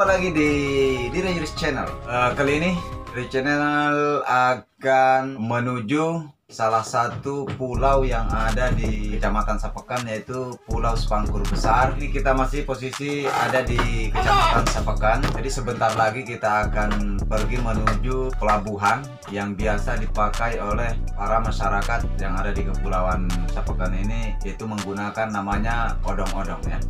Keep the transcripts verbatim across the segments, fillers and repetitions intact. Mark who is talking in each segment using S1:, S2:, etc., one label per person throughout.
S1: Jumpa lagi di di Rangers Channel. Uh, kali ini di channel akan menuju salah satu pulau yang ada di Kecamatan Sapekan, yaitu Pulau Sepangkur Besar. Ini kita masih posisi ada di Kecamatan Sapekan. Jadi sebentar lagi kita akan pergi menuju pelabuhan yang biasa dipakai oleh para masyarakat yang ada di Kepulauan Sapekan ini, yaitu menggunakan namanya odong-odong ya.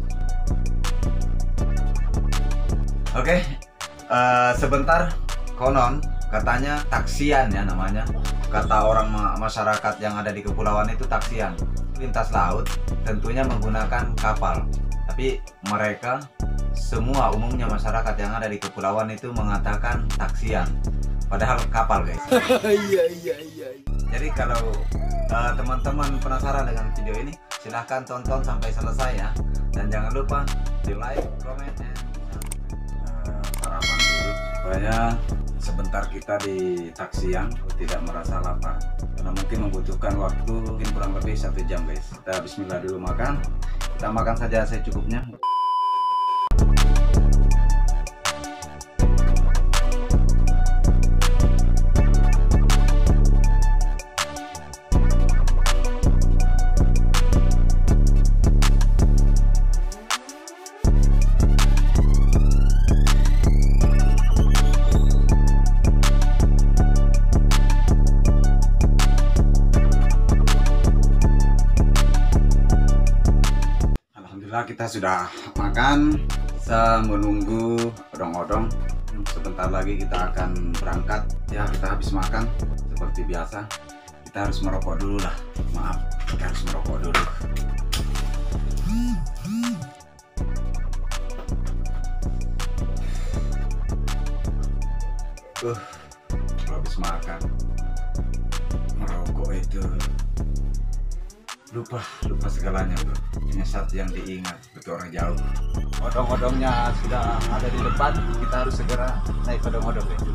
S1: Oke, uh, sebentar, konon katanya taksian ya namanya. Kata orang ma masyarakat yang ada di kepulauan itu taksian. Lintas laut tentunya menggunakan kapal. Tapi mereka semua umumnya masyarakat yang ada di kepulauan itu mengatakan taksian. Padahal kapal, guys. Iya iya iya. Jadi kalau teman-teman uh, penasaran dengan video ini, silahkan tonton sampai selesai ya. Dan jangan lupa di like, comment, dan sarapan dulu supaya sebentar kita di taksian tidak merasa lapar, karena mungkin membutuhkan waktu mungkin kurang lebih satu jam, guys. Kita bismillah dulu makan. Kita makan saja secukupnya. Kita sudah makan, saya menunggu odong-odong. Sebentar lagi kita akan berangkat ya. Kita habis makan seperti biasa, kita harus merokok dulu lah. Maaf, kita harus merokok dulu. Uh, habis makan merokok itu lupa lupa segalanya, bro. Hanya satu yang diingat, betul orang jauh. Odong-odongnya sudah ada di depan, kita harus segera naik odong-odong itu.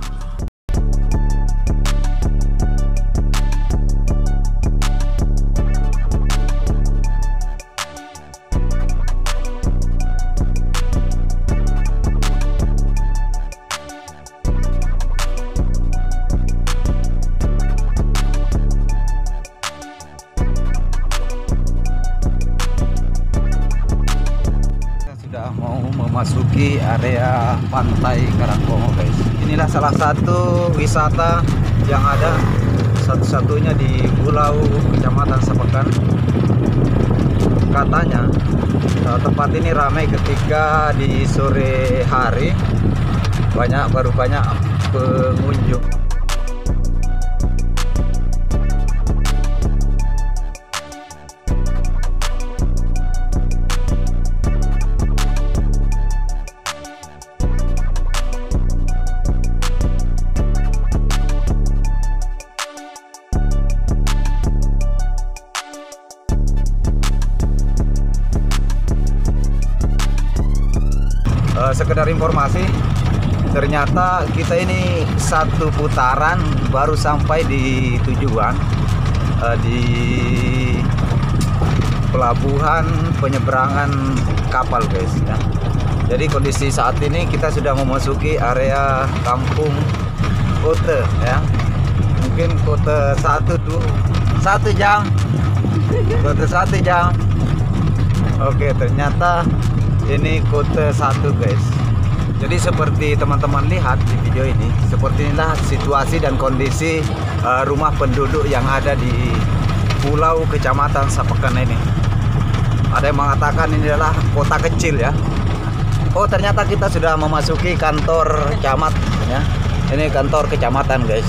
S1: Memasuki area pantai Karangkongo, guys. Inilah salah satu wisata yang ada satu-satunya di Pulau Kecamatan Sapekan. Katanya tempat ini ramai ketika di sore hari, banyak baru banyak pengunjung. Uh, sekedar informasi, ternyata kita ini satu putaran baru sampai di tujuan, uh, di pelabuhan penyeberangan kapal, guys ya. Jadi kondisi saat ini kita sudah memasuki area kampung Kote ya. Mungkin Kote satu tuh satu jam, Kote satu jam. Oke, ternyata ini Kote satu, guys. Jadi seperti teman-teman lihat di video ini, seperti inilah situasi dan kondisi uh, rumah penduduk yang ada di Pulau Kecamatan Sapekan ini. Ada yang mengatakan ini adalah kota kecil ya. Oh, ternyata kita sudah memasuki kantor camat ya. Ini kantor kecamatan, guys.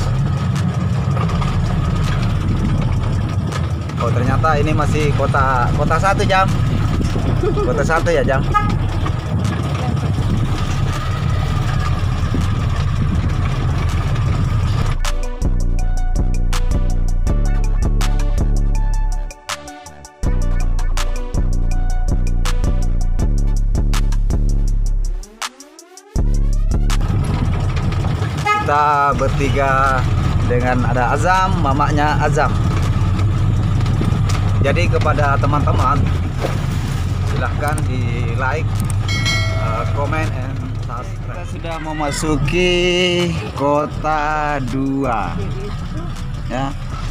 S1: Oh, ternyata ini masih kota kota satu jam. Kota satu ya, Jam. Kita bertiga dengan ada Azam, mamanya Azam. Jadi kepada teman-teman, silahkan di like, uh, comment, and Kita sudah memasuki kota dua. Ya.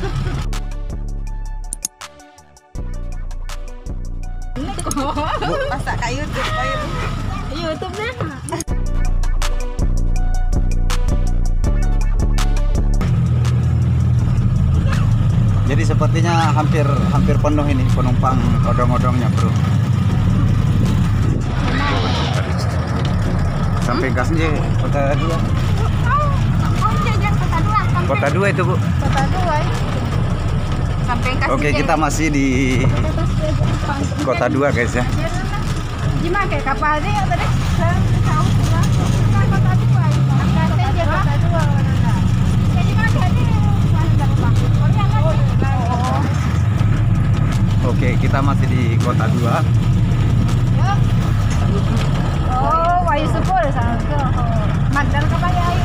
S2: Masak kayu YouTube, YouTube nih.
S1: Jadi sepertinya hampir hampir penuh ini penumpang odong-odongnya, bro. Sampai gasnya kota dua. Kota dua itu, Bu.
S2: Kota dua. Sampai kasih.
S1: Oke, kita masih di kota dua, guys ya.
S2: Gimana kayak kapal dia tadi? Tahu pulang. Kota dua. Kota dua. Jadi mana dia?
S1: Oke, kita masih di kota dua.
S2: Oh, Wayu Sepul sana ke. Mandal ke Baya air.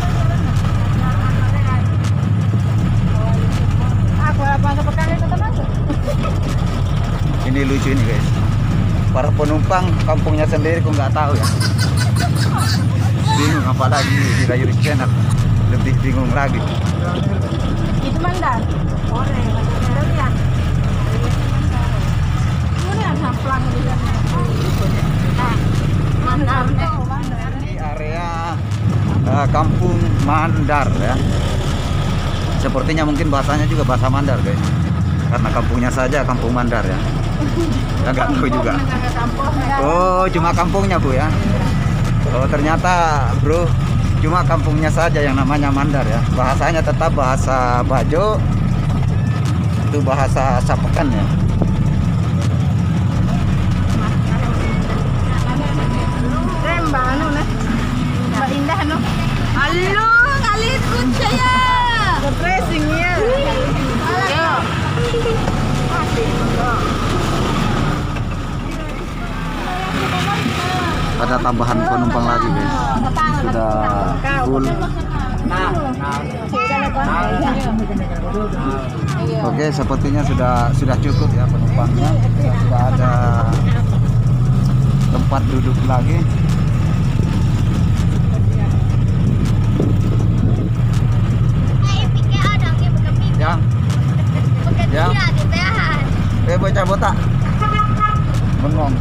S2: Aku apa ke pekan ke masuk.
S1: Ini lucu ini, guys. Para penumpang kampungnya sendiri kok nggak tahu ya. Bingung, apalagi di Rayuri Channel. Lebih bingung lagi.
S2: Itu Mandal. Ore, Mandal ya.
S1: Ini area uh, kampung Mandar ya. Sepertinya mungkin bahasanya juga bahasa Mandar, guys. Karena kampungnya saja kampung Mandar ya. Ya nggak tahu juga. Oh, cuma kampungnya, Bu ya. Oh, ternyata, bro, cuma kampungnya saja yang namanya Mandar ya. Bahasanya tetap bahasa Bajo. Itu bahasa Sapekan ya.
S2: Mbak anu nah. Mbak Indah anu. Halo, ngalit kuncaya. Refreshing ya. Ayo.
S1: Ada tambahan penumpang lagi, guys. Sudah full. Oke, sepertinya sudah sudah cukup ya penumpangnya. Sudah ada tempat duduk lagi. Ya. Ya. Eh, bocah botak. Bengong.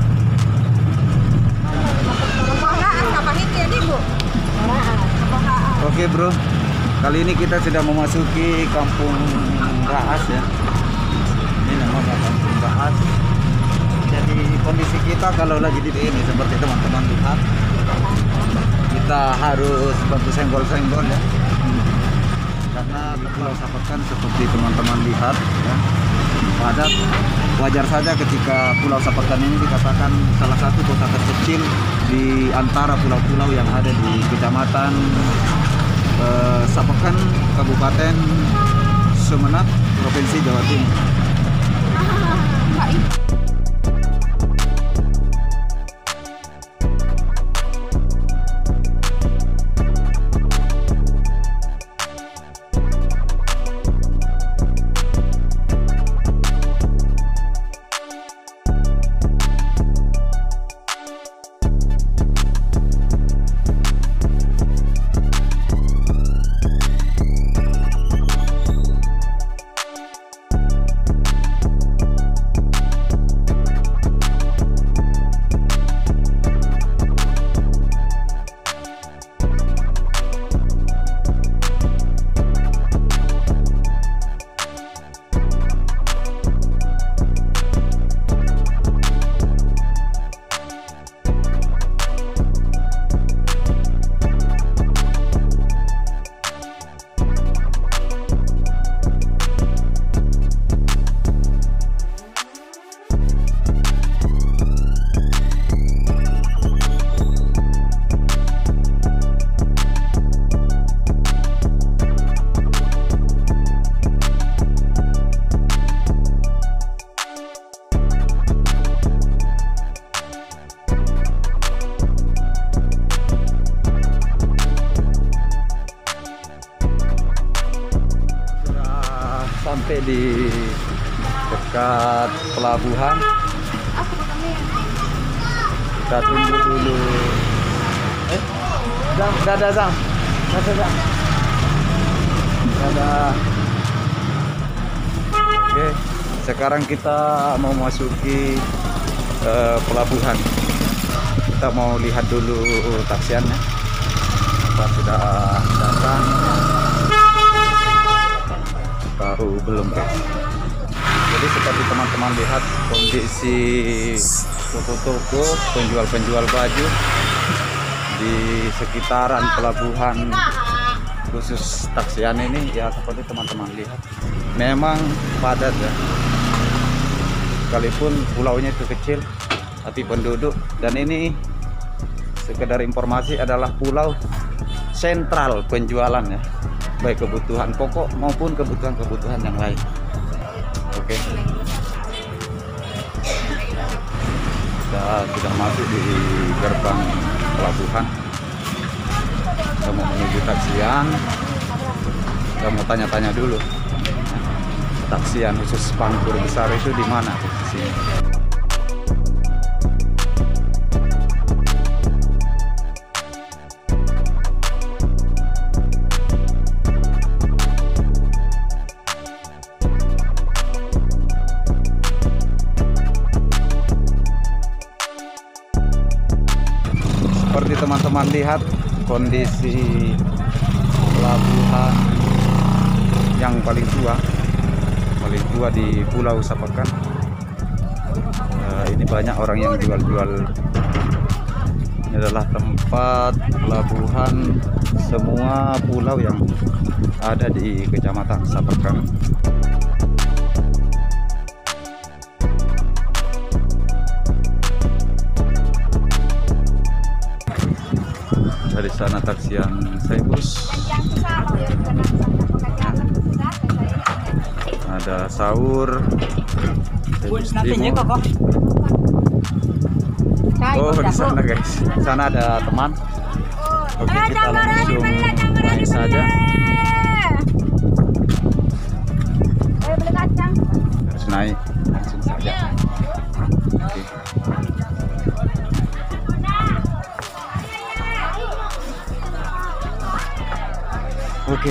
S1: Oke, bro. Kali ini kita sudah memasuki kampung Raas ya. Ini namanya kampung Raas. Jadi kondisi kita kalau lagi di sini seperti teman-teman lihat, kita harus bantu senggol-senggol ya. Karena Pulau Sapekan seperti teman-teman lihat ya, padat. Wajar saja ketika Pulau Sapekan ini dikatakan salah satu kota terkecil di antara pulau-pulau yang ada di Kecamatan eh, Sapekan, Kabupaten Sumeneb, Provinsi Jawa Timur. Sampai di dekat pelabuhan, kita tunggu dulu. Eh, Zam, dadah Zam. Dadah Zam. Dadah. Oke, sekarang kita mau masuki uh, pelabuhan. Kita mau lihat dulu taksiannya. Apa sudah datang? Baru belum guys. Jadi seperti teman-teman lihat kondisi toko-toko penjual-penjual baju di sekitaran pelabuhan khusus taksian ini ya, seperti teman-teman lihat memang padat ya. Sekalipun pulaunya itu kecil tapi penduduk, dan ini sekedar informasi adalah pulau sentral penjualan ya, baik kebutuhan pokok maupun kebutuhan-kebutuhan yang lain. Oke, kita sudah masuk di gerbang pelabuhan. Kita mau menuju taksian. Kita mau tanya-tanya dulu, taksian khusus Spangkur besar itu di mana posisinya? Seperti teman-teman lihat kondisi pelabuhan yang paling tua paling tua di Pulau Sapekan. Nah, ini banyak orang yang jual-jual. Ini adalah tempat pelabuhan semua pulau yang ada di Kecamatan Sapekan. Dari sana taksian Saibus, ada sahur Saibus Timur. Oh, di sana guys, di sana ada teman. Oke, kita langsung naik saja. Harus naik langsung saja. Oke. Oke,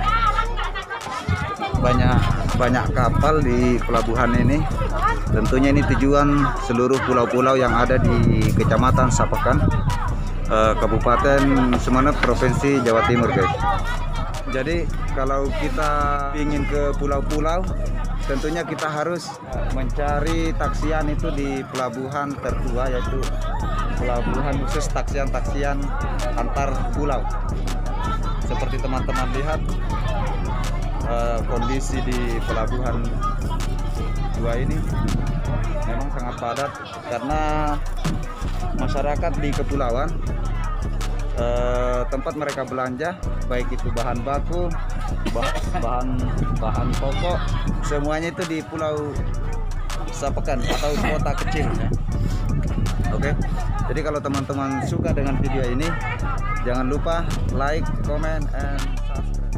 S1: banyak banyak kapal di pelabuhan ini. Tentunya ini tujuan seluruh pulau-pulau yang ada di Kecamatan Sapekan, eh, Kabupaten Sumeneb, Provinsi Jawa Timur, guys. Jadi kalau kita ingin ke pulau-pulau, tentunya kita harus mencari taksian itu di pelabuhan tertua, yaitu pelabuhan khusus taksian-taksian antar pulau. Seperti teman-teman lihat uh, kondisi di pelabuhan dua ini memang sangat padat karena masyarakat di kepulauan uh, tempat mereka belanja, baik itu bahan baku, bah bahan bahan pokok, semuanya itu di Pulau Sapekan atau kota kecil ya. Oke, jadi kalau teman-teman suka dengan video ini, jangan lupa like, comment, and subscribe.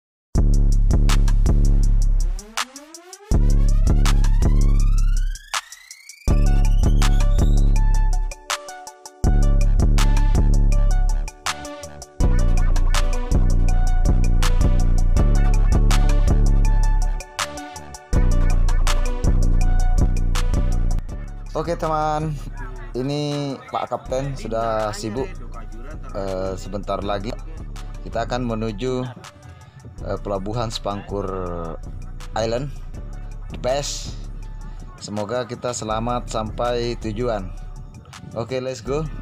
S1: Oke teman, ini Pak Kapten sudah sibuk. Uh, sebentar lagi kita akan menuju uh, pelabuhan Spangkur Island, the best. Semoga kita selamat sampai tujuan. Oke, okay, let's go.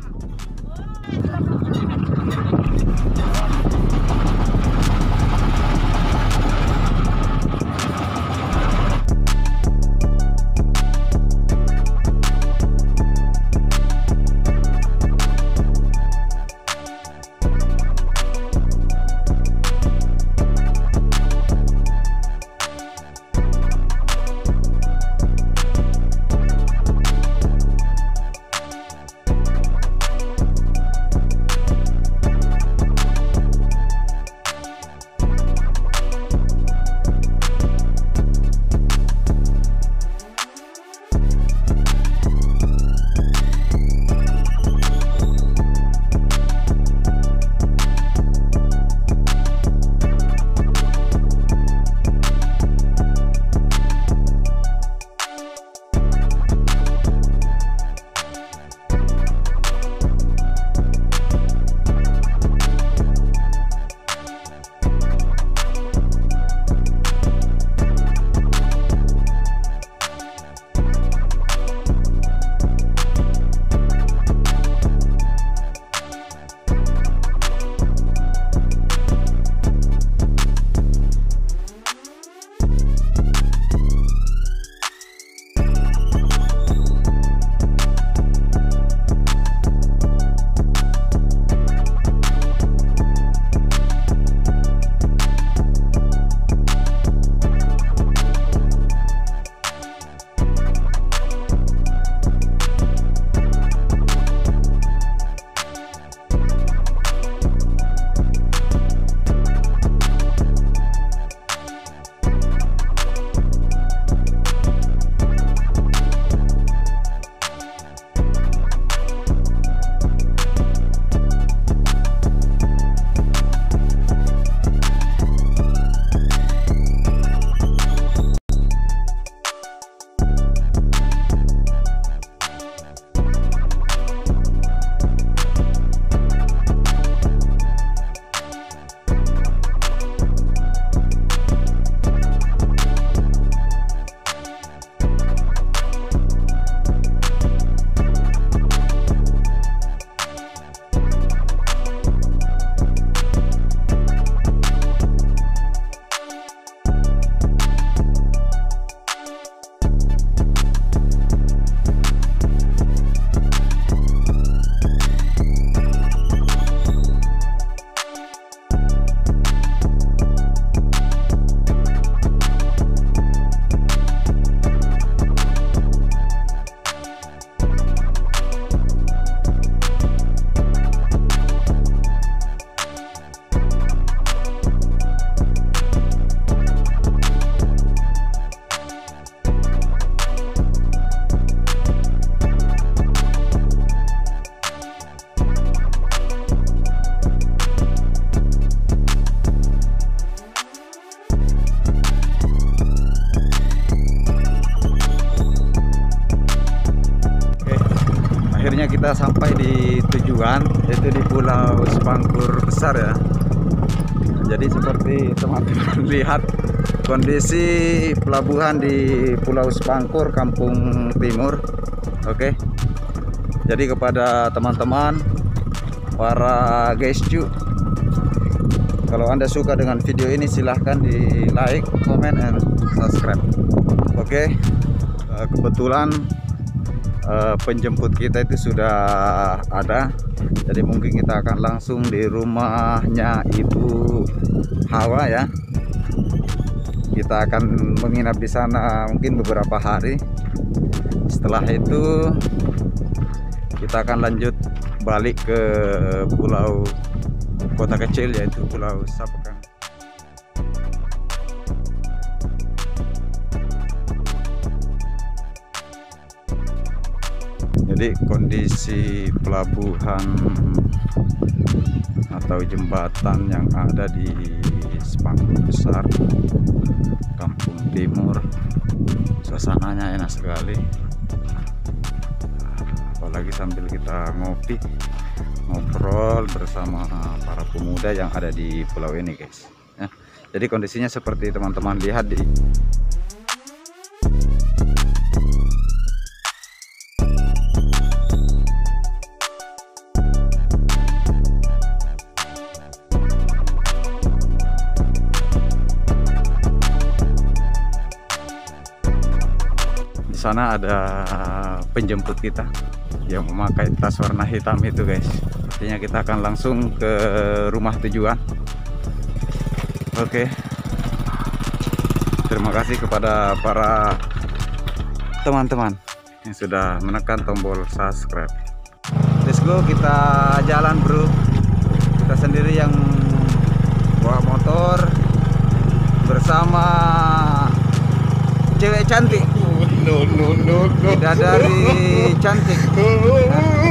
S3: kita sampai di tujuan, yaitu di Pulau Sepangkur besar ya. Jadi seperti teman-teman lihat kondisi pelabuhan di Pulau Sepangkur, Kampung Timur. Oke. Jadi kepada teman-teman para guyscu, kalau Anda suka dengan video ini silahkan di like, comment, and subscribe. Oke. Kebetulan penjemput kita itu sudah ada, jadi mungkin kita akan langsung di rumahnya Ibu Hawa ya. Kita akan menginap di sana mungkin beberapa hari. Setelah itu kita akan lanjut balik ke pulau kota kecil, yaitu Pulau Sapekang. Jadi kondisi pelabuhan atau jembatan yang ada di Sepangkur besar, Kampung Timur, suasananya enak sekali. Apalagi sambil kita ngopi, ngobrol bersama para pemuda yang ada di pulau ini, guys. Ya, jadi kondisinya seperti teman-teman lihat di sana ada penjemput kita yang memakai tas warna hitam itu, guys. Artinya kita akan langsung ke rumah tujuan. Oke. Terima kasih kepada para teman-teman yang sudah menekan tombol subscribe. Let's go, kita jalan, bro. Kita sendiri yang bawa motor bersama cewek cantik.
S4: No, no, no, no.
S3: Bidadari cantik.